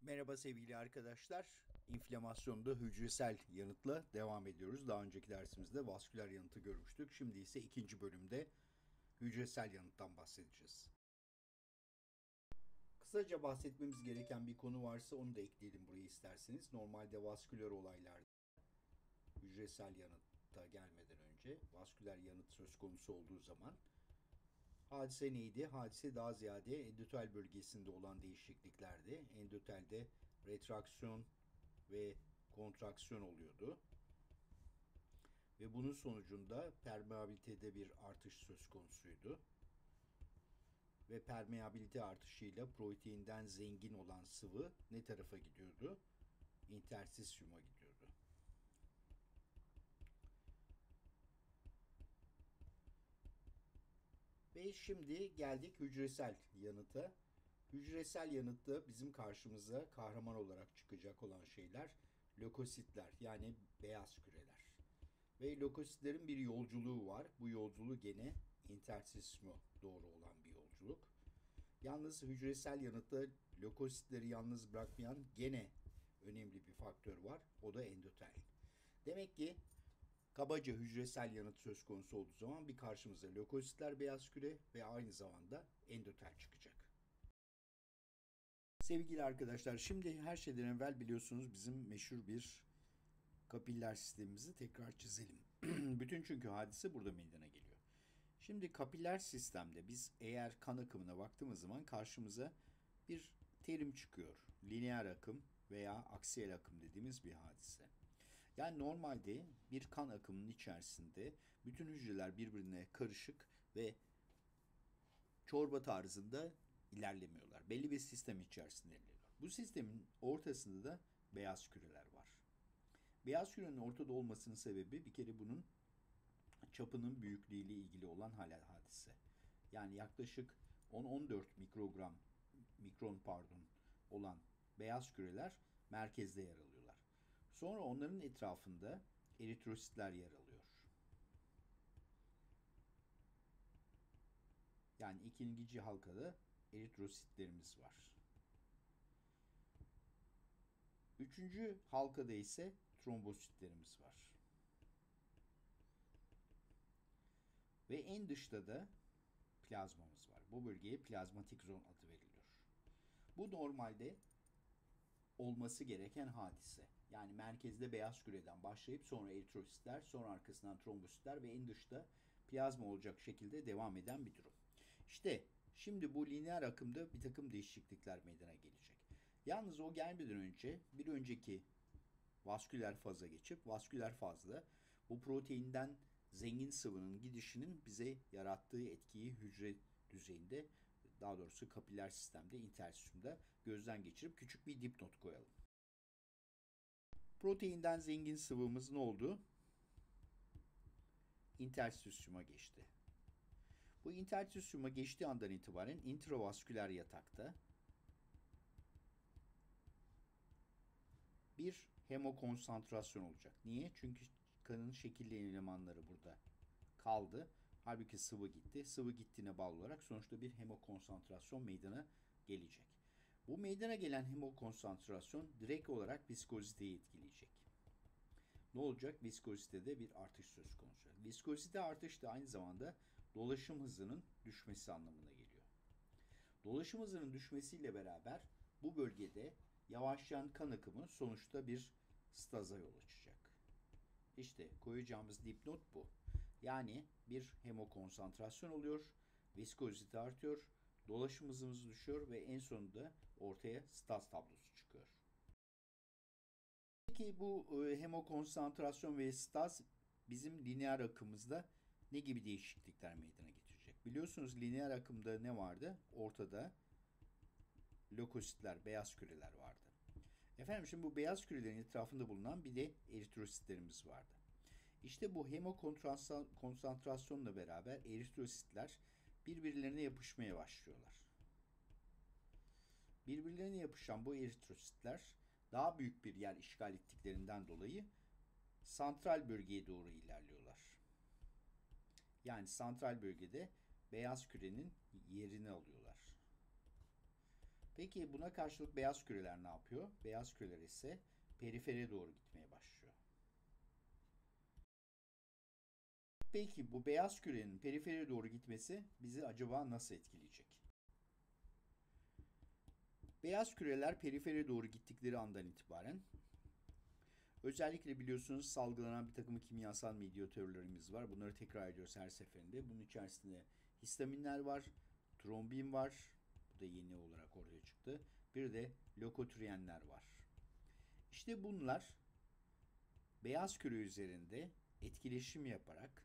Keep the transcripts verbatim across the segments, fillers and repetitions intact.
Merhaba sevgili arkadaşlar. İnflamasyonda hücresel yanıtla devam ediyoruz. Daha önceki dersimizde vasküler yanıtı görmüştük. Şimdi ise ikinci bölümde hücresel yanıttan bahsedeceğiz. Kısaca bahsetmemiz gereken bir konu varsa onu da ekleyelim buraya isterseniz. Normalde vasküler olaylarda hücresel yanıtta gelmeden önce vasküler yanıt söz konusu olduğu zaman hadise neydi? Hadise daha ziyade endotel bölgesinde olan değişikliklerdi. Endotelde retraksiyon ve kontraksiyon oluyordu. Ve bunun sonucunda permeabilitede bir artış söz konusuydu. Ve permeabilite artışıyla proteinden zengin olan sıvı ne tarafa gidiyordu? İnterstisyuma gidiyordu. Ve şimdi geldik hücresel yanıta. Hücresel yanıtta bizim karşımıza kahraman olarak çıkacak olan şeyler lökositler, yani beyaz küreler. Ve lökositlerin bir yolculuğu var. Bu yolculuğu gene intersismo doğru olan bir yolculuk. Yalnız hücresel yanıtta lökositleri yalnız bırakmayan gene önemli bir faktör var. O da endotel. Demek ki kabaca hücresel yanıt söz konusu olduğu zaman bir karşımıza lökositler, beyaz küre ve aynı zamanda endotel çıkacak. Sevgili arkadaşlar, şimdi her şeyden evvel biliyorsunuz bizim meşhur bir kapiller sistemimizi tekrar çizelim. Bütün çünkü hadise burada meydana geliyor. Şimdi kapiller sistemde biz eğer kan akımına baktığımız zaman karşımıza bir terim çıkıyor. Lineer akım veya aksiyel akım dediğimiz bir hadise. Yani normalde bir kan akımının içerisinde bütün hücreler birbirine karışık ve çorba tarzında ilerlemiyorlar. Belli bir sistem içerisinde ilerliyorlar. Bu sistemin ortasında da beyaz küreler var. Beyaz kürenin ortada olmasının sebebi bir kere bunun çapının büyüklüğüyle ilgili olan halel hadise. Yani yaklaşık on on dört mikrogram mikron pardon olan beyaz küreler merkezde yer alıyorlar. Sonra onların etrafında eritrositler yer alıyor. Yani ikinci halkada eritrositlerimiz var. Üçüncü halkada ise trombositlerimiz var. Ve en dışta da plazmamız var. Bu bölgeye plazmatik zon adı veriliyor. Bu normalde olması gereken hadise. Yani merkezde beyaz küreden başlayıp sonra eritrositler, sonra arkasından trombositler ve en dışta plazma olacak şekilde devam eden bir durum. İşte şimdi bu lineer akımda bir takım değişiklikler meydana gelecek. Yalnız o gelmeden önce bir önceki vasküler faza geçip vasküler fazda bu proteinden zengin sıvının gidişinin bize yarattığı etkiyi hücre düzeyinde, daha doğrusu kapiller sistemde, interstisyumda gözden geçirip küçük bir dipnot koyalım. Proteinden zengin sıvımız ne oldu? İnterstisyuma geçti. Bu interstisyuma geçtiği andan itibaren intravasküler yatakta bir hemokonsantrasyon olacak. Niye? Çünkü kanın şekilli elemanları burada kaldı. Halbuki sıvı gitti. Sıvı gittiğine bağlı olarak sonuçta bir hemokonsantrasyon meydana gelecek. Bu meydana gelen hemokonsantrasyon direkt olarak viskoziteyi etkileyecek. Ne olacak? Viskozitede bir artış söz konusu. Viskozite artış da aynı zamanda dolaşım hızının düşmesi anlamına geliyor. Dolaşım hızının düşmesiyle beraber bu bölgede yavaşlayan kan akımı sonuçta bir staza yol açacak. İşte koyacağımız dipnot bu. Yani bir hemokonsantrasyon oluyor, viskozite artıyor, dolaşım hızımız düşüyor ve en sonunda ortaya staz tablosu çıkıyor. Peki bu e, hemokonsantrasyon ve staz bizim lineer akımımızda ne gibi değişiklikler meydana getirecek? Biliyorsunuz lineer akımda ne vardı? Ortada lökositler, beyaz küreler vardı. Efendim şimdi bu beyaz kürelerin etrafında bulunan bir de eritrositlerimiz vardı. İşte bu hemokonsantrasyonla beraber eritrositler birbirlerine yapışmaya başlıyorlar. Birbirlerine yapışan bu eritrositler daha büyük bir yer işgal ettiklerinden dolayı santral bölgeye doğru ilerliyorlar. Yani santral bölgede beyaz kürenin yerini alıyorlar. Peki buna karşılık beyaz küreler ne yapıyor? Beyaz küreler ise perifere doğru gitmeye başlıyor. Peki bu beyaz kürenin perifere doğru gitmesi bizi acaba nasıl etkileyecek? Beyaz küreler perifere doğru gittikleri andan itibaren özellikle biliyorsunuz salgılanan bir takım kimyasal medyatörlerimiz var. Bunları tekrar ediyoruz her seferinde. Bunun içerisinde histaminler var, trombin var. Bu da yeni olarak ortaya çıktı. Bir de lökotrienler var. İşte bunlar beyaz küre üzerinde etkileşim yaparak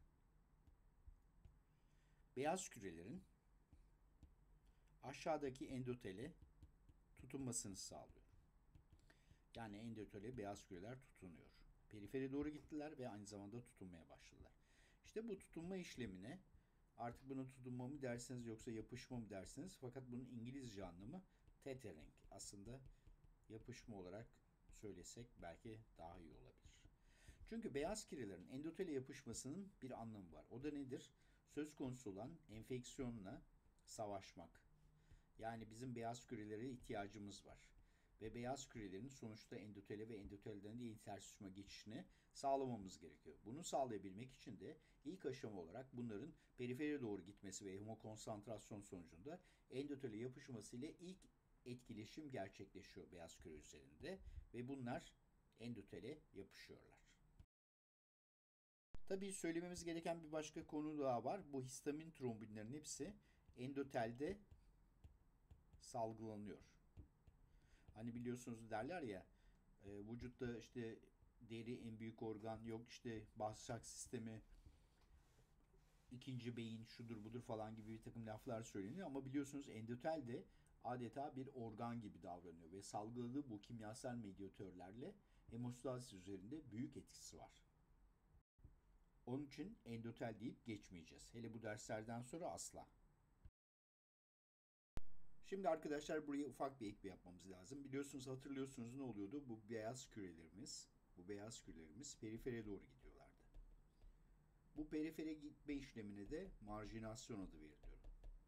beyaz kürelerin aşağıdaki endotele tutunmasını sağlıyor. Yani endotele beyaz küreler tutunuyor. Perifere doğru gittiler ve aynı zamanda tutunmaya başladılar. İşte bu tutunma işlemine artık bunu tutunma mı dersiniz yoksa yapışma mı dersiniz? Fakat bunun İngilizce anlamı tethering. Aslında yapışma olarak söylesek belki daha iyi olabilir. Çünkü beyaz kürelerin endotele yapışmasının bir anlamı var. O da nedir? Söz konusu olan enfeksiyonla savaşmak. Yani bizim beyaz kürelere ihtiyacımız var. Ve beyaz kürelerin sonuçta endotele ve endotelden de intersüsma geçişini sağlamamız gerekiyor. Bunu sağlayabilmek için de ilk aşama olarak bunların perifere doğru gitmesi ve hemokonsantrasyon sonucunda endotele yapışması ile ilk etkileşim gerçekleşiyor beyaz küre üzerinde ve bunlar endotele yapışıyorlar. Tabii söylememiz gereken bir başka konu daha var. Bu histamin trombinlerin hepsi endotelde salgılanıyor. Hani biliyorsunuz derler ya e, vücutta işte deri en büyük organ, yok işte bağışıklık sistemi, ikinci beyin şudur budur falan gibi bir takım laflar söyleniyor ama biliyorsunuz endotel de adeta bir organ gibi davranıyor ve salgıladığı bu kimyasal medyatörlerle hemostazis üzerinde büyük etkisi var. Onun için endotel deyip geçmeyeceğiz. Hele bu derslerden sonra asla. Şimdi arkadaşlar buraya ufak bir ekle yapmamız lazım. Biliyorsunuz hatırlıyorsunuz ne oluyordu? Bu beyaz kürelerimiz, bu beyaz kürelerimiz perifere doğru gidiyorlardı. Bu perifere gitme işlemine de marjinasyon adı veriliyor.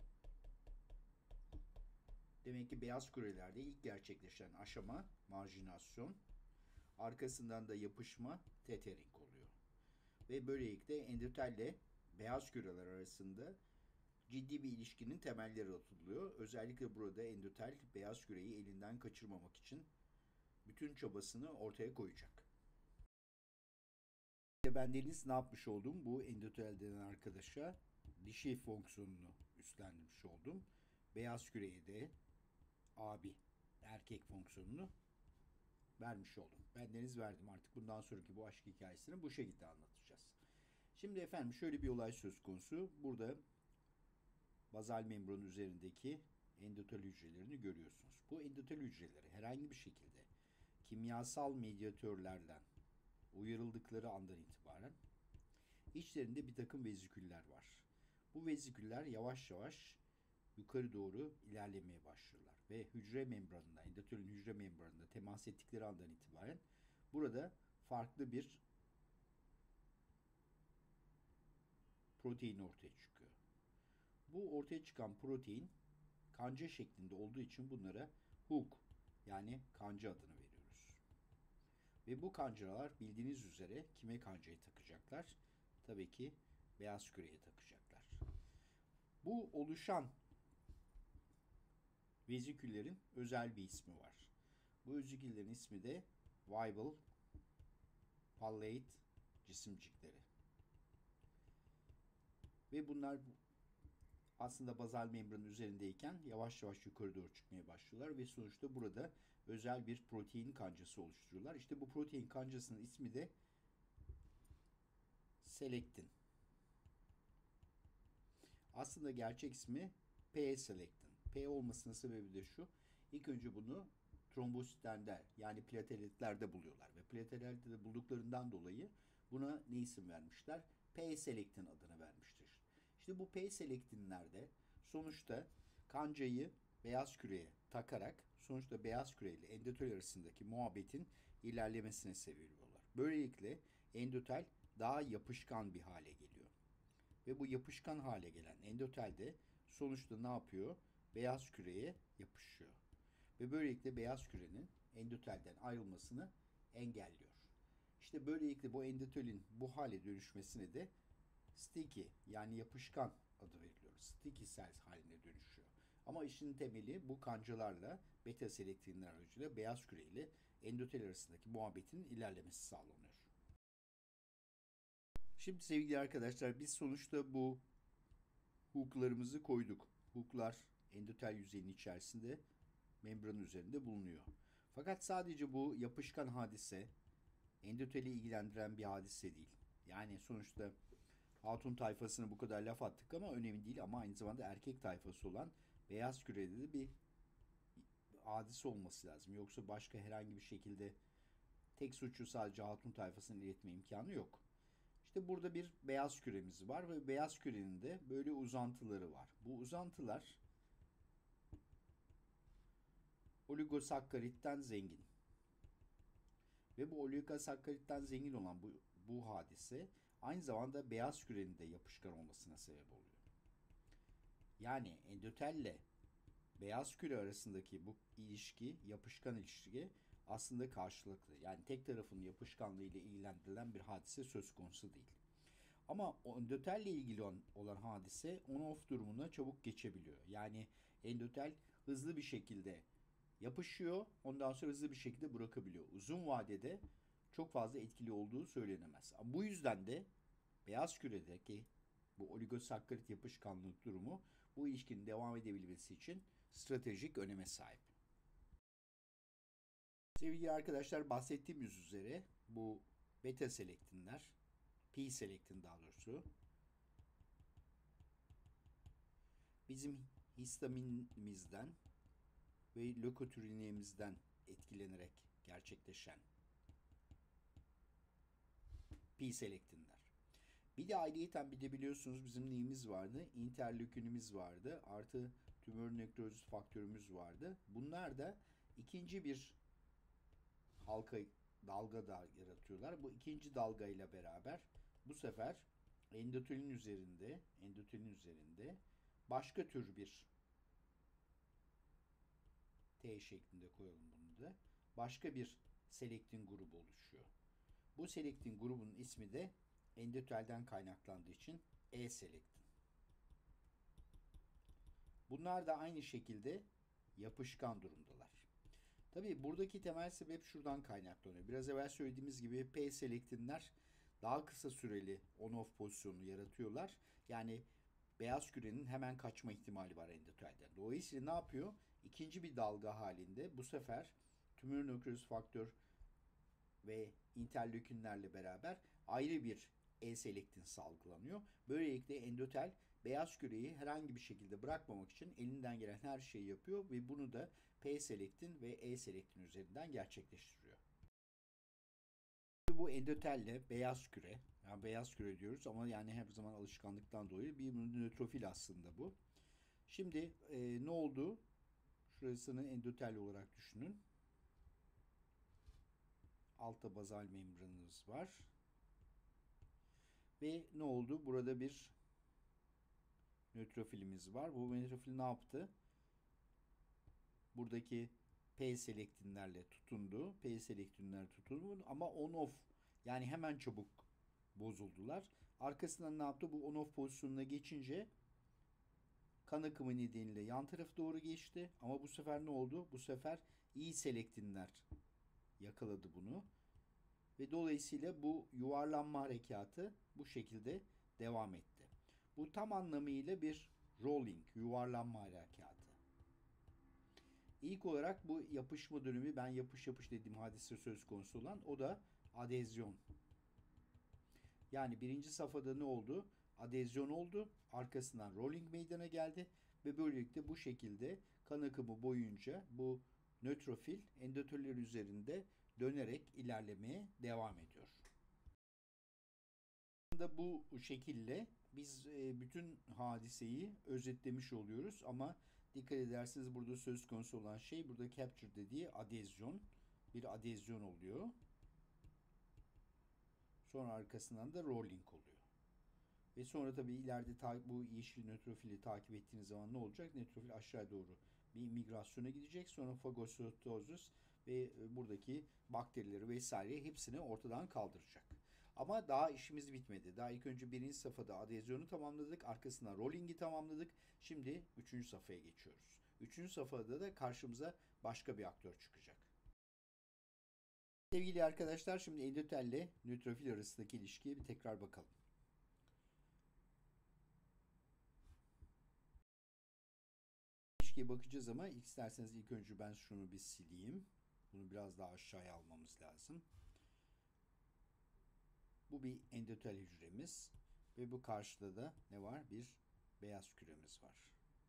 Demek ki beyaz kürelerde ilk gerçekleşen aşama marjinasyon, arkasından da yapışma tethering oluyor. Ve böylelikle endotelle beyaz küreler arasında ciddi bir ilişkinin temelleri atılıyor. Özellikle burada endotel beyaz küreyi elinden kaçırmamak için bütün çabasını ortaya koyacak. Ben Deniz ne yapmış oldum? Bu endotel denen arkadaşa dişi fonksiyonunu üstlenmiş oldum. Beyaz küreye de abi erkek fonksiyonunu vermiş oldum. Ben Deniz verdim, artık bundan sonraki bu aşk hikayesini bu şekilde anlatacağız. Şimdi efendim şöyle bir olay söz konusu. Burada bazal membran üzerindeki endotel hücrelerini görüyorsunuz. Bu endotel hücreleri herhangi bir şekilde kimyasal medyatörlerden uyarıldıkları andan itibaren içlerinde bir takım veziküller var. Bu veziküller yavaş yavaş yukarı doğru ilerlemeye başlıyorlar ve hücre membranında, endotelin hücre membranında temas ettikleri andan itibaren burada farklı bir protein ortaya çıkıyor. Bu ortaya çıkan protein kanca şeklinde olduğu için bunlara hook yani kanca adını veriyoruz. Ve bu kancalar bildiğiniz üzere kime kancayı takacaklar? Tabii ki beyaz küreye takacaklar. Bu oluşan veziküllerin özel bir ismi var. Bu veziküllerin ismi de Weibel Palade cisimcikleri. Ve bunlar aslında bazal membranın üzerindeyken yavaş yavaş yukarı doğru çıkmaya başlıyorlar ve sonuçta burada özel bir protein kancası oluşturuyorlar. İşte bu protein kancasının ismi de selektin. Aslında gerçek ismi P-selektin. P olmasının sebebi de şu. İlk önce bunu trombositlerde yani platelitlerde buluyorlar ve platelitlerde bulduklarından dolayı buna ne isim vermişler? P-selektin adını vermiştir. İşte bu P-selektinlerde sonuçta kancayı beyaz küreye takarak sonuçta beyaz küre ile endotel arasındaki muhabbetin ilerlemesine sebep oluyorlar. Böylelikle endotel daha yapışkan bir hale geliyor. Ve bu yapışkan hale gelen endotel de sonuçta ne yapıyor? Beyaz küreye yapışıyor. ve böylelikle beyaz kürenin endotelden ayrılmasını engelliyor. İşte böylelikle bu endotelin bu hale dönüşmesine de sticky yani yapışkan adı veriliyor. Sticky cells haline dönüşüyor. Ama işin temeli bu kancalarla beta selektinler aracılığıyla beyaz küre ile endotel arasındaki muhabbetin ilerlemesi sağlanıyor. Şimdi sevgili arkadaşlar biz sonuçta bu hooklarımızı koyduk. Hooklar endotel yüzeyinin içerisinde membranın üzerinde bulunuyor. Fakat sadece bu yapışkan hadise endoteli ilgilendiren bir hadise değil. Yani sonuçta hatun tayfasına bu kadar laf attık ama önemli değil, ama aynı zamanda erkek tayfası olan beyaz kürede de bir hadise olması lazım. Yoksa başka herhangi bir şekilde tek suçu sadece hatun tayfasının iletme imkanı yok. İşte burada bir beyaz küremiz var ve beyaz kürenin de böyle uzantıları var. Bu uzantılar oligosakkaritten zengin. Ve bu oligosakkaritten zengin olan bu, bu hadise aynı zamanda beyaz kürenin de yapışkan olmasına sebep oluyor. Yani endotelle beyaz küre arasındaki bu ilişki, yapışkan ilişki aslında karşılıklı. Yani tek tarafın yapışkanlığı ile ilgilendirilen bir hadise söz konusu değil. Ama endotelle ilgili olan hadise on-off durumuna çabuk geçebiliyor. Yani endotel hızlı bir şekilde yapışıyor, ondan sonra hızlı bir şekilde bırakabiliyor. Uzun vadede çok fazla etkili olduğu söylenemez. Ama bu yüzden de beyaz küredeki bu oligosakkarit yapışkanlık durumu bu ilişkinin devam edebilmesi için stratejik öneme sahip. Sevgili arkadaşlar, bahsettiğimiz üzere bu beta selektinler, P selektin daha doğrusu, bizim histaminimizden ve lökotrinemizden etkilenerek gerçekleşen P selektinler. Bir de ayrıyeten bir de biliyorsunuz bizim neyimiz vardı? İnterleukinimiz vardı. Artı tümör nekrozis faktörümüz vardı. Bunlar da ikinci bir halka dalga da yaratıyorlar. Bu ikinci dalga ile beraber bu sefer endotelin üzerinde, endotelin üzerinde başka tür bir T şeklinde koyalım bunu da. Başka bir selektin grubu oluşuyor. Bu selektin grubunun ismi de endotelden kaynaklandığı için E-selektin. Bunlar da aynı şekilde yapışkan durumdalar. Tabii buradaki temel sebep şuradan kaynaklanıyor. Biraz evvel söylediğimiz gibi P-selektinler daha kısa süreli on-off pozisyonu yaratıyorlar. Yani beyaz kürenin hemen kaçma ihtimali var endotelden. Dolayısıyla ne yapıyor? İkinci bir dalga halinde bu sefer tümör nekrozis faktör ve interleukinlerle beraber ayrı bir E-selektin salgılanıyor. Böylelikle endotel beyaz küreyi herhangi bir şekilde bırakmamak için elinden gelen her şeyi yapıyor ve bunu da P-selektin ve E-selektin üzerinden gerçekleştiriyor. Bu endotelle beyaz küre, yani beyaz küre diyoruz ama yani her zaman alışkanlıktan dolayı bir nötrofil aslında bu. Şimdi e, ne oldu? Şurasını endotel olarak düşünün. Altta bazal membranımız var. Ve ne oldu? Burada bir nötrofilimiz var. Bu nötrofil ne yaptı? Buradaki P-selektinlerle tutundu. P-selektinler tutundu ama on-off yani hemen çabuk bozuldular. Arkasından ne yaptı? Bu on-off pozisyonuna geçince kan akımı nedeniyle yan tarafa doğru geçti. Ama bu sefer ne oldu? Bu sefer E-selektinler yakaladı bunu. Ve dolayısıyla bu yuvarlanma harekatı bu şekilde devam etti. Bu tam anlamıyla bir rolling, yuvarlanma harekatı. İlk olarak bu yapışma dönemi, ben yapış yapış dediğim hadise söz konusu olan, o da adezyon. Yani birinci safhada ne oldu? Adezyon oldu. Arkasından rolling meydana geldi. Ve böylelikle bu şekilde kan akımı boyunca bu nötrofil endoteller üzerinde dönerek ilerlemeye devam ediyor. Bu şekilde biz bütün hadiseyi özetlemiş oluyoruz ama dikkat ederseniz burada söz konusu olan şey, burada capture dediği adezyon, bir adezyon oluyor. Sonra arkasından da rolling oluyor. Ve sonra tabii ileride bu yeşil nötrofili takip ettiğiniz zaman ne olacak? Nötrofil aşağı doğru bir migrasyona gidecek. Sonra fagositosis ve buradaki bakterileri vesaire hepsini ortadan kaldıracak. Ama daha işimiz bitmedi. Daha ilk önce birinci safhada adezyonu tamamladık. Arkasından rolling'i tamamladık. Şimdi üçüncü safhaya geçiyoruz. Üçüncü safhada da karşımıza başka bir aktör çıkacak. Sevgili arkadaşlar, şimdi endotel ile nötrofil arasındaki ilişkiye bir tekrar bakalım. İlişkiye bakacağız ama isterseniz ilk önce ben şunu bir sileyim. Bunu biraz daha aşağıya almamız lazım. Bu bir endotel hücremiz ve bu karşıda da ne var? Bir beyaz küremiz var.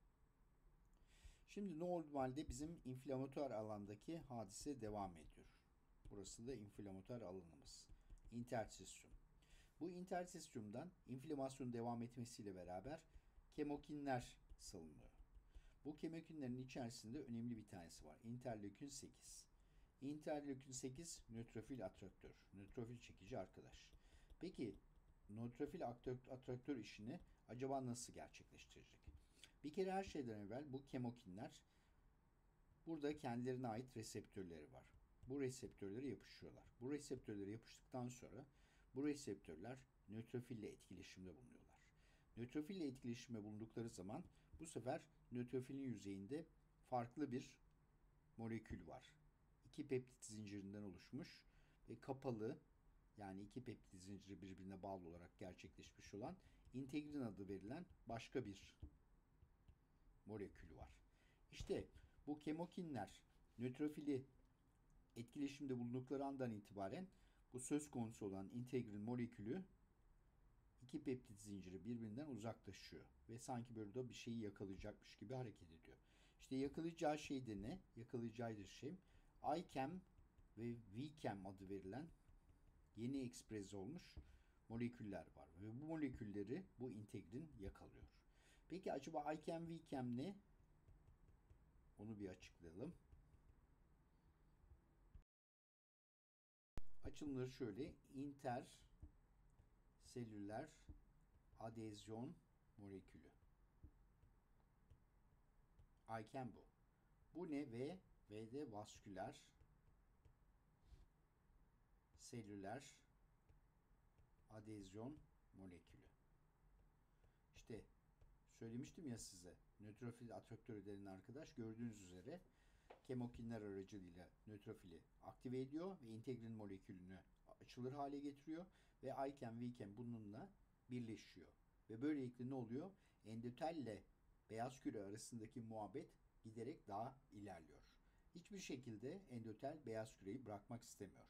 Şimdi normalde bizim inflamatuar alandaki hadise devam ediyor. Burası da inflamatuar alanımız. İnterstisyum. Bu interstisyumdan inflamasyonun devam etmesiyle beraber kemokinler salınıyor. Bu kemokinlerin içerisinde önemli bir tanesi var. İnterleukin sekiz. İnterleukin sekiz nötrofil atraktör. Nötrofil çekici arkadaş. Peki nötrofil atraktör işini acaba nasıl gerçekleştirecek? Bir kere her şeyden evvel bu kemokinler burada kendilerine ait reseptörleri var. Bu reseptörlere yapışıyorlar. Bu reseptörlere yapıştıktan sonra bu reseptörler nötrofille etkileşimde bulunuyorlar. Nötrofille etkileşimde bulundukları zaman bu sefer nötrofilin yüzeyinde farklı bir molekül var. İki peptit zincirinden oluşmuş ve kapalı, yani iki peptit zinciri birbirine bağlı olarak gerçekleşmiş olan integrin adı verilen başka bir molekül var. İşte bu kemokinler nötrofili etkileşimde bulundukları andan itibaren bu söz konusu olan integrin molekülü iki peptit zinciri birbirinden uzaklaşıyor ve sanki böyle da bir şeyi yakalayacakmış gibi hareket ediyor. İşte yakalayacağı şey de ne? Yakalayacağı şey I C A M ve V C A M adı verilen yeni ekspreze olmuş moleküller var ve bu molekülleri bu integrin yakalıyor. Peki acaba I C A M, V C A M ne? Onu bir açıklayalım. Açılımları şöyle: interselüler adezyon molekülü. I C A M bu. Bu ne? V, V'de vasküler selüler adezyon molekülü. İşte söylemiştim ya size, nötrofil atraktör denen arkadaş gördüğünüz üzere kemokinler aracılığıyla nötrofili aktive ediyor ve integrin molekülünü açılır hale getiriyor ve I C A M, V C A M bununla birleşiyor. Ve böylelikle ne oluyor? Endotelle beyaz küre arasındaki muhabbet giderek daha ilerliyor. Hiçbir şekilde endotel beyaz küreyi bırakmak istemiyor.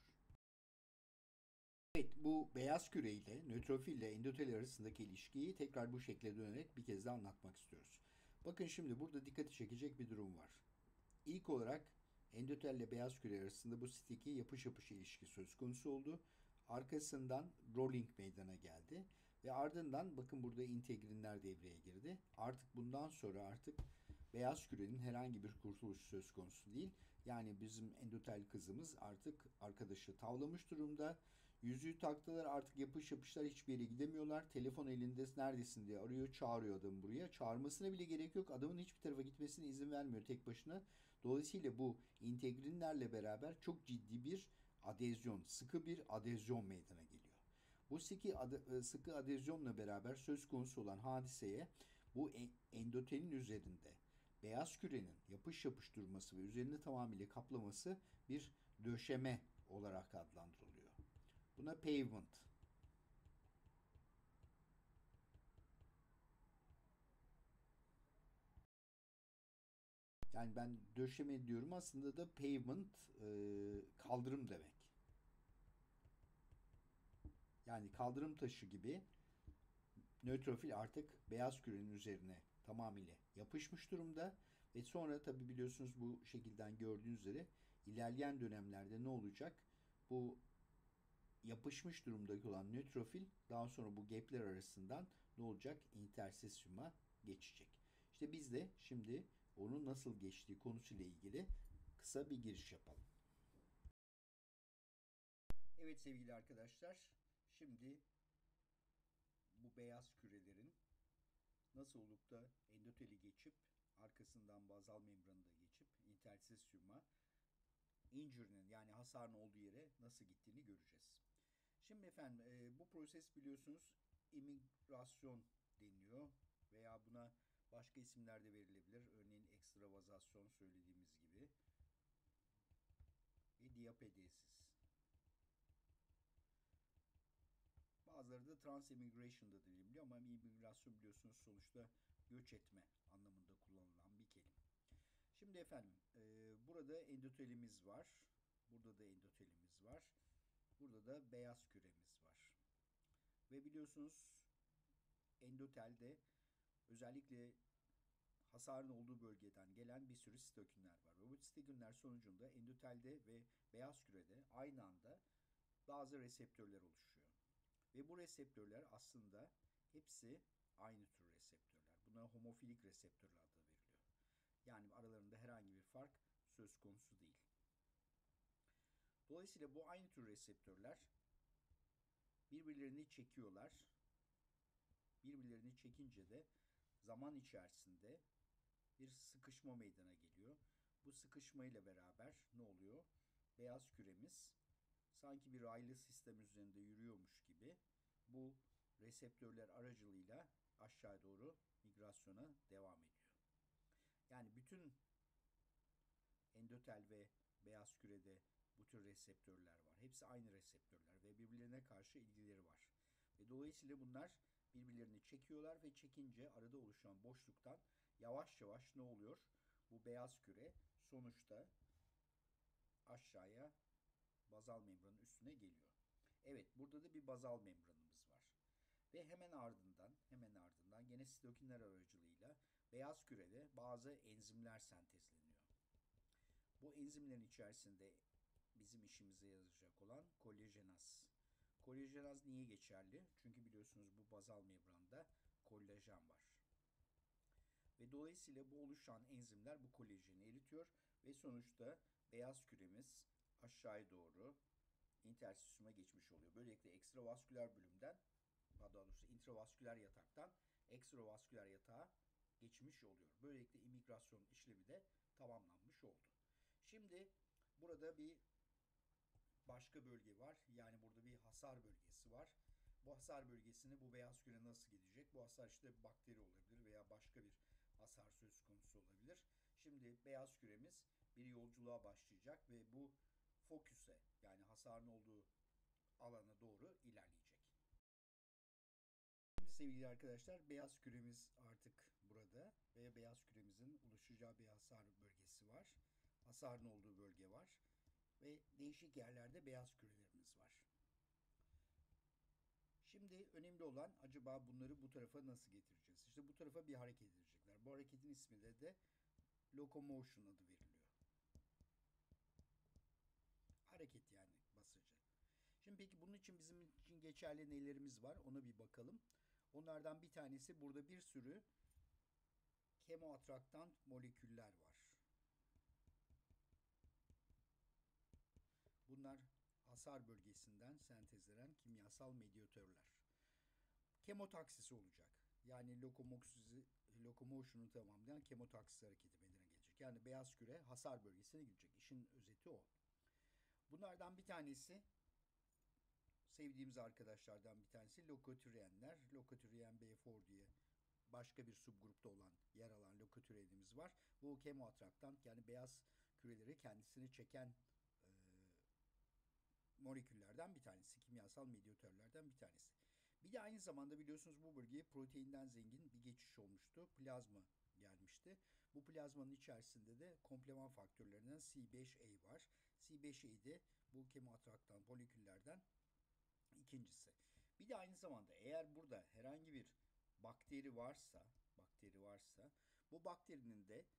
Evet, bu beyaz küre ile nötrofil ile endotel arasındaki ilişkiyi tekrar bu şekle dönerek bir kez daha anlatmak istiyoruz. Bakın şimdi burada dikkati çekecek bir durum var. İlk olarak endotel ile beyaz küre arasında bu sticky yapış yapış ilişki söz konusu oldu. Arkasından rolling meydana geldi. Ve ardından bakın burada integrinler devreye girdi. Artık bundan sonra artık beyaz kürenin herhangi bir kurtuluşu söz konusu değil. Yani bizim endotel kızımız artık arkadaşı tavlamış durumda. Yüzüğü taktılar, artık yapış yapışlar, hiçbir yere gidemiyorlar. Telefon elinde, neredesin diye arıyor, çağırıyor adamı buraya. Çağırmasına bile gerek yok. Adamın hiçbir tarafa gitmesine izin vermiyor tek başına. Dolayısıyla bu integrinlerle beraber çok ciddi bir adezyon, sıkı bir adezyon meydana geliyor. Bu sıkı, ad sıkı adezyonla beraber söz konusu olan hadiseye bu endotelin üzerinde beyaz kürenin yapış yapış durması ve üzerini tamamıyla kaplaması bir döşeme olarak adlandırılıyor. Buna pavement. Yani ben döşeme diyorum, aslında da pavement e, kaldırım demek. Yani kaldırım taşı gibi nötrofil artık beyaz kürenin üzerine tamamıyla yapışmış durumda. Ve sonra tabi biliyorsunuz bu şekilden gördüğünüz üzere ilerleyen dönemlerde ne olacak? Bu yapışmış durumdaki olan nötrofil daha sonra bu gapler arasından ne olacak? İnterstisyuma geçecek. İşte biz de şimdi onun nasıl geçtiği konusuyla ilgili kısa bir giriş yapalım. Evet sevgili arkadaşlar, şimdi bu beyaz kürelerin nasıl olup da endoteli geçip arkasından bazal membranı da geçip interstitium'a injury'nin yani hasarın olduğu yere nasıl gittiğini göreceğiz. Şimdi efendim e, bu proses biliyorsunuz imigrasyon deniyor veya buna başka isimler de verilebilir. Örneğin ekstravazasyon söylediğimiz gibi ve diapedesis. Bazıları da transimmigration da deniliyor ama imigrasyon biliyorsunuz sonuçta göç etme anlamında kullanılan bir kelime. Şimdi efendim e, burada endotelimiz var. Burada da endotelimiz var. Burada da beyaz küremiz var. Ve biliyorsunuz endotelde özellikle hasarın olduğu bölgeden gelen bir sürü sitokinler var. Ve bu sitokinler sonucunda endotelde ve beyaz kürede aynı anda bazı reseptörler oluşuyor. Ve bu reseptörler aslında hepsi aynı tür reseptörler. Buna homofilik reseptörler adı veriliyor. Yani aralarında herhangi bir fark söz konusu değil. Dolayısıyla bu aynı tür reseptörler birbirlerini çekiyorlar. Birbirlerini çekince de zaman içerisinde bir sıkışma meydana geliyor. Bu sıkışma ile beraber ne oluyor? Beyaz küremiz sanki bir raylı sistem üzerinde yürüyormuş gibi bu reseptörler aracılığıyla aşağı doğru migrasyona devam ediyor. Yani bütün endotel ve beyaz kürede bu tür reseptörler var. Hepsi aynı reseptörler ve birbirlerine karşı ilgileri var. Ve dolayısıyla bunlar birbirlerini çekiyorlar ve çekince arada oluşan boşluktan yavaş yavaş ne oluyor? Bu beyaz küre sonuçta aşağıya bazal membranın üstüne geliyor. Evet, burada da bir bazal membranımız var. Ve hemen ardından, hemen ardından gene sitokinler aracılığıyla beyaz kürede bazı enzimler sentezleniyor. Bu enzimlerin içerisinde bizim işimize yarayacak olan kolajenaz. Kolajenaz niye geçerli? Çünkü biliyorsunuz bu bazal membranda kolajen var. Ve dolayısıyla bu oluşan enzimler bu kolajeni eritiyor ve sonuçta beyaz küremiz aşağıya doğru interstitium'a geçmiş oluyor. Böylelikle ekstravasküler bölümden, daha doğrusu intravasküler yataktan ekstravasküler yatağa geçmiş oluyor. Böylelikle imigrasyon işlemi de tamamlanmış oldu. Şimdi burada bir başka bölge var. Yani burada bir hasar bölgesi var. Bu hasar bölgesine bu beyaz küre nasıl gidecek? Bu hasar işte bakteri olabilir veya başka bir hasar söz konusu olabilir. Şimdi beyaz küremiz bir yolculuğa başlayacak ve bu foküse yani hasarın olduğu alana doğru ilerleyecek. Şimdi sevgili arkadaşlar beyaz küremiz artık burada ve beyaz küremizin oluşacağı bir hasar bölgesi var. Hasarın olduğu bölge var ve değişik yerlerde beyaz kürelerimiz var. Şimdi önemli olan acaba bunları bu tarafa nasıl getireceğiz? İşte bu tarafa bir hareket edecekler. Bu hareketin ismi de, de locomotion adı veriliyor. Hareket yani basıcı. Şimdi peki bunun için bizim için geçerli nelerimiz var? Ona bir bakalım. Onlardan bir tanesi burada bir sürü kemoatraktan moleküller var. Bunlar hasar bölgesinden sentezlenen kimyasal medyatörler. Kemotaksisi olacak. Yani lokomosyonu tamamlayan kemotaksisi hareketi meydana gelecek. Yani beyaz küre hasar bölgesine gidecek. İşin özeti o. Bunlardan bir tanesi sevdiğimiz arkadaşlardan bir tanesi lokotürenler. Lokotüren B dört diye başka bir subgrupta olan yer alan lokotürenimiz var. Bu kemoatraktan yani beyaz küreleri kendisine çeken e, moleküllerden bir tanesi. Kimyasal medyatörlerden bir tanesi. Bir de aynı zamanda biliyorsunuz bu bölgeye proteinden zengin bir geçiş olmuştu. Plazma gelmişti. Bu plazmanın içerisinde de kompleman faktörlerinden C beş A var. C beş A de bu kemoatraktan moleküllerden ikincisi. Bir de aynı zamanda eğer burada herhangi bir bakteri varsa, bakteri varsa bu bakterinin de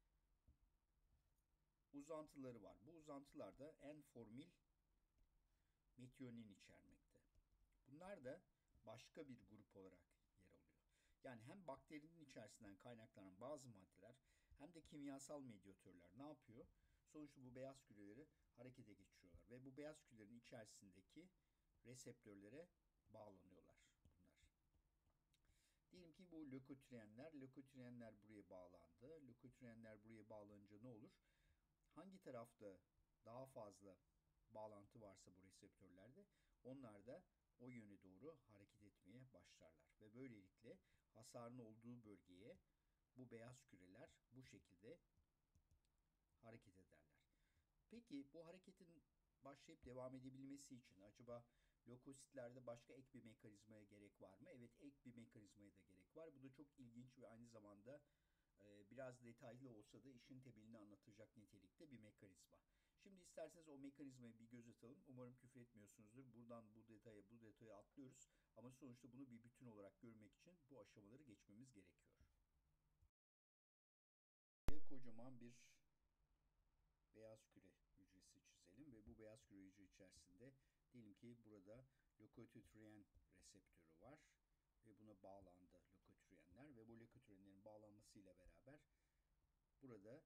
uzantıları var. Bu uzantılar da N-formil metionin içermekte. Bunlar da başka bir grup olarak yer alıyor. Yani hem bakterinin içerisinden kaynaklanan bazı maddeler hem de kimyasal medyatörler ne yapıyor? Sonuçta bu beyaz küreleri harekete geçiriyorlar ve bu beyaz kürelerin içerisindeki reseptörlere bağlanıyorlar bunlar. Diyelim ki bu lökotrienler, lökotrienler buraya bağlandı. Lökotrienler buraya bağlanınca ne olur? Hangi tarafta daha fazla bağlantı varsa bu reseptörlerde, onlar da o yöne doğru hareket etmeye başlarlar. Ve böylelikle hasarın olduğu bölgeye bu beyaz küreler bu şekilde hareket ederler. Peki bu hareketin başlayıp devam edebilmesi için acaba lökositlerde başka ek bir mekanizmaya gerek var mı? Evet, ek bir mekanizmaya da gerek var. Bu da çok ilginç ve aynı zamanda e, biraz detaylı olsa da işin temelini anlatacak nitelikte bir mekanizma. Şimdi isterseniz o mekanizmaya bir göz atalım. Umarım küfür etmiyorsunuzdur. Buradan bu detaya bu detaya atlıyoruz. Ama sonuçta bunu bir bütün olarak görmek için bu aşamaları geçmemiz gerekiyor. Kocaman bir beyaz küre hücresi çizelim ve bu beyaz küre hücre içerisinde diyelim ki burada lökotrien reseptörü var ve buna bağlandı lökotrienler ve bu lökotrienlerin bağlanmasıyla beraber burada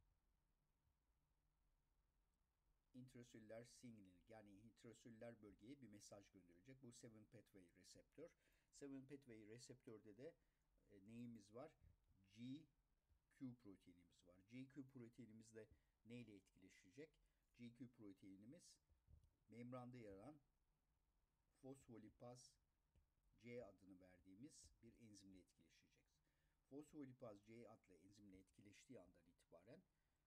intraselüler signaling, yani intraselüler bölgeye bir mesaj gönderilecek. Bu seven pathway reseptör. seven pathway reseptörde de e, neyimiz var? G Q proteinimiz var. G Q proteinimiz de neyle etkileşecek? G Q proteinimiz membranda yer alan fosfolipaz C adını verdiğimiz bir enzimle etkileşecek. Fosfolipaz C adlı enzimle etkileştiği andan itibaren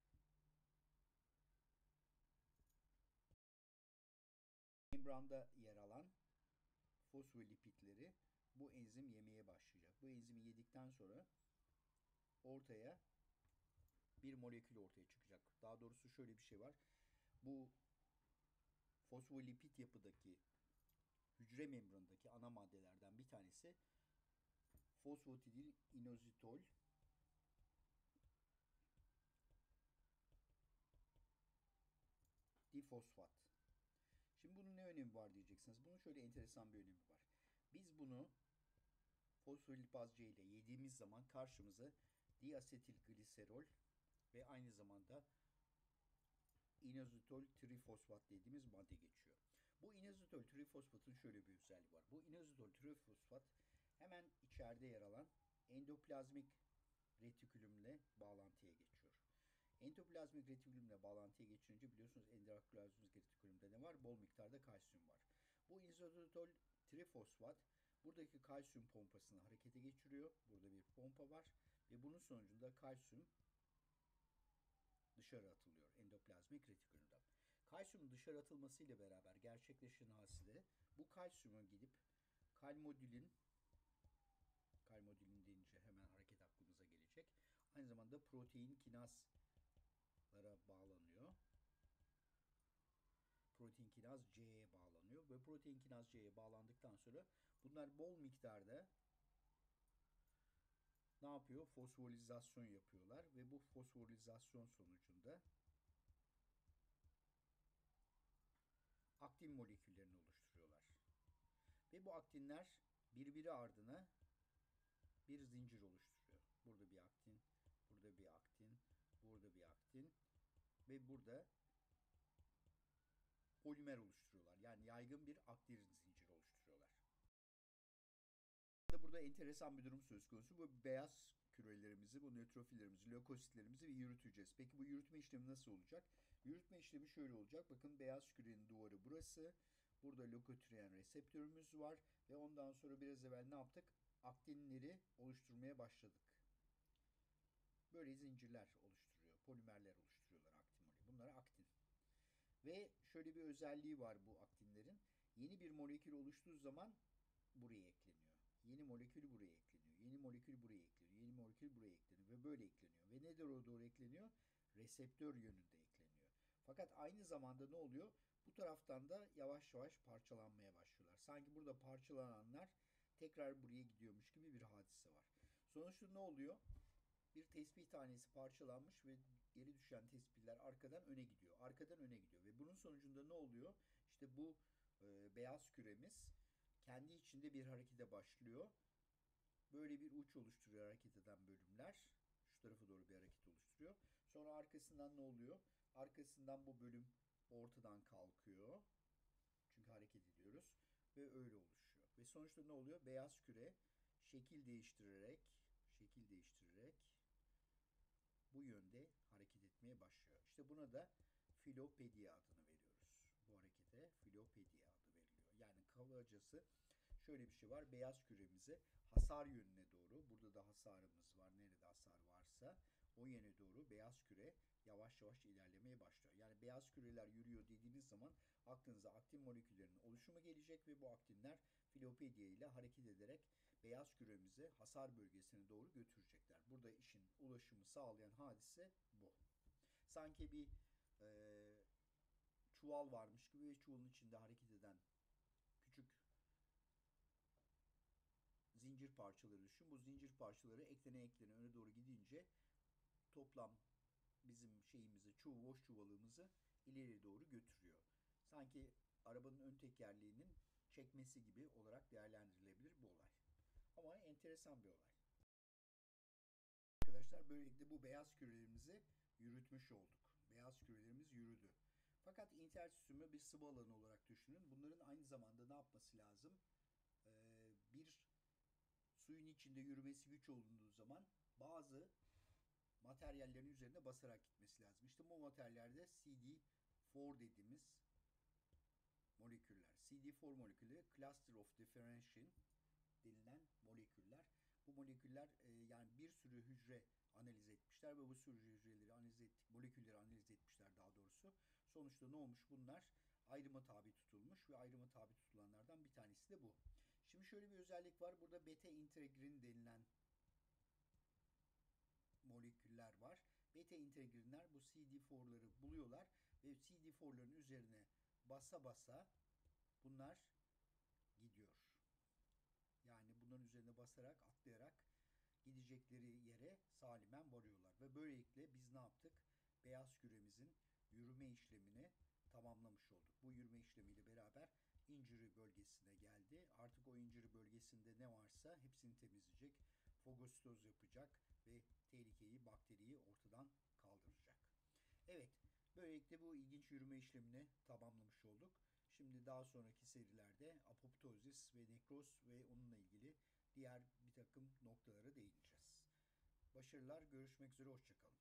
membranda yer alan fosfolipitleri bu enzim yemeye başlayacak. Bu enzimi yedikten sonra ortaya bir molekül ortaya çıkacak. Daha doğrusu şöyle bir şey var. Bu fosfolipid yapıdaki hücre membranındaki ana maddelerden bir tanesi fosfatidil inositol difosfat. Şimdi bunun ne önemi var diyeceksiniz. Bunun şöyle enteresan bir önemi var. Biz bunu fosfolipaz C ile yediğimiz zaman karşımıza diasetilgliserol ve aynı zamanda inositol trifosfat dediğimiz madde geçiyor. Bu inositol trifosfatın şöyle bir özelliği var. Bu inositol trifosfat hemen içeride yer alan endoplazmik retikülümle bağlantıya geçiyor. Endoplazmik retikülümle bağlantıya geçince biliyorsunuz endoplazmik retikülümde ne var? Bol miktarda kalsiyum var. Bu inositol trifosfat buradaki kalsiyum pompasını harekete geçiriyor. Burada bir pompa var ve bunun sonucunda kalsiyum dışarı atılıyor endoplazmik retikülümden. Kalsiyumun dışarı atılmasıyla beraber gerçekleşen hadise bu kalsiyumun gidip kalmodülin kalmodülin deyince hemen hareket aklımıza gelecek. Aynı zamanda protein kinazlara bağlanıyor. Protein kinaz C'ye bağlanıyor ve protein kinaz C'ye bağlandıktan sonra bunlar bol miktarda ne yapıyor? Fosforilizasyon yapıyorlar ve bu fosforilizasyon sonucunda aktin moleküllerini oluşturuyorlar. Ve bu aktinler birbiri ardına bir zincir oluşturuyor. Burada bir aktin, burada bir aktin, burada bir aktin ve burada polimer oluşturuyorlar. Yani yaygın bir aktin zinciri oluşturuyorlar. Burada enteresan bir durum söz konusu. Bu beyaz kürelerimizi, bu nötrofillerimizi, lökositlerimizi bir yürüteceğiz. Peki bu yürütme işlemi nasıl olacak? Yürütme işlemi şöyle olacak. Bakın beyaz kürenin duvarı burası. Burada lökotrien reseptörümüz var ve ondan sonra biraz evvel ne yaptık? Aktinleri oluşturmaya başladık. Böyle zincirler oluşturuyor, polimerler oluşturuyorlar aktin molekülü. Bunlara aktin. Ve şöyle bir özelliği var bu aktinlerin. Yeni bir molekül oluştuğu zaman buraya ekleniyor. Yeni molekül buraya ekleniyor. Yeni molekül buraya ekleniyor. Yeni molekül buraya ekleniyor ve böyle ekleniyor. Ve ne doğru doğru ekleniyor? Reseptör yönünde ekleniyor. Fakat aynı zamanda ne oluyor? Bu taraftan da yavaş yavaş parçalanmaya başlıyorlar. Sanki burada parçalananlar tekrar buraya gidiyormuş gibi bir hadise var. Sonuçta ne oluyor? Bir tesbih tanesi parçalanmış ve geri düşen tesbihler arkadan öne gidiyor. Arkadan öne gidiyor ve bunun sonucunda ne oluyor? İşte bu e, beyaz küremiz kendi içinde bir harekete başlıyor. Böyle bir uç oluşturuyor hareket eden bölümler. Şu tarafa doğru bir hareket oluşturuyor. Sonra arkasından ne oluyor? Arkasından bu bölüm ortadan kalkıyor. Çünkü hareket ediyoruz ve öyle oluşuyor. Ve sonuçta ne oluyor? Beyaz küre şekil değiştirerek şekil değiştirerek bu yönde hareket etmeye başlıyor. İşte buna da filopedia adını veriyoruz. Bu harekete filopedia adı veriliyor. Yani kavacası şöyle bir şey var. Beyaz küremize hasar yönüne doğru, burada da hasarımız var. Nerede hasar varsa o yöne doğru beyaz küre yavaş yavaş ilerlemeye başlıyor. Yani beyaz küreler yürüyor dediğiniz zaman aklınıza aktin moleküllerinin oluşumu gelecek ve bu aktinler filopedia ile hareket ederek beyaz küremizi hasar bölgesine doğru götürecekler. Burada işin ulaşımı sağlayan hadise bu. Sanki bir e, çuval varmış gibi ve çuvalın içinde hareket eden küçük zincir parçaları düşün. Bu zincir parçaları eklene eklene öne doğru gidince toplam bizim şeyimizi, çuv, boş çuvalımızı ileri doğru götürüyor. Sanki arabanın ön tekerleğinin çekmesi gibi olarak değerlendirilebilir bu olay. Ama enteresan bir olay. Arkadaşlar böylelikle bu beyaz kürelerimizi yürütmüş olduk. Beyaz kürelerimiz yürüdü. Fakat intersüsümü bir sıvı alanı olarak düşünün. Bunların aynı zamanda ne yapması lazım? Ee, bir suyun içinde yürümesi güç olduğu zaman bazı materyallerin üzerine basarak gitmesi lazım. İşte bu materyallerde C D dört dediğimiz moleküller. C D dört molekülleri Cluster of Differentiation denilen moleküller. Bu moleküller e, yani bir sürü hücre analiz etmişler ve bu sürü hücreleri analiz ettik, molekülleri analiz etmişler daha doğrusu. Sonuçta ne olmuş? Bunlar ayrıma tabi tutulmuş ve ayrıma tabi tutulanlardan bir tanesi de bu. Şimdi şöyle bir özellik var. Burada beta integrin denilen moleküller var. Beta integrinler bu C D dört'ları buluyorlar ve C D dört'ların üzerine basa basa bunlar gidiyor. Yani bunların üzerine basarak, atlayarak gidecekleri yere salimen varıyorlar. Ve böylelikle biz ne yaptık? Beyaz küremizin yürüme işlemini tamamlamış olduk. Bu yürüme işlemiyle beraber injury bölgesine geldi. Artık o injury bölgesinde ne varsa hepsini temizleyecek. Fagositoz yapacak ve tehlikeyi, bakteriyi ortadan kaldıracak. Evet, böylelikle bu ilginç yürüme işlemini tamamlamış olduk. Şimdi daha sonraki serilerde apoptozis ve nekroz ve onunla ilgili diğer bir takım noktalara değineceğiz. Başarılar, görüşmek üzere, hoşçakalın.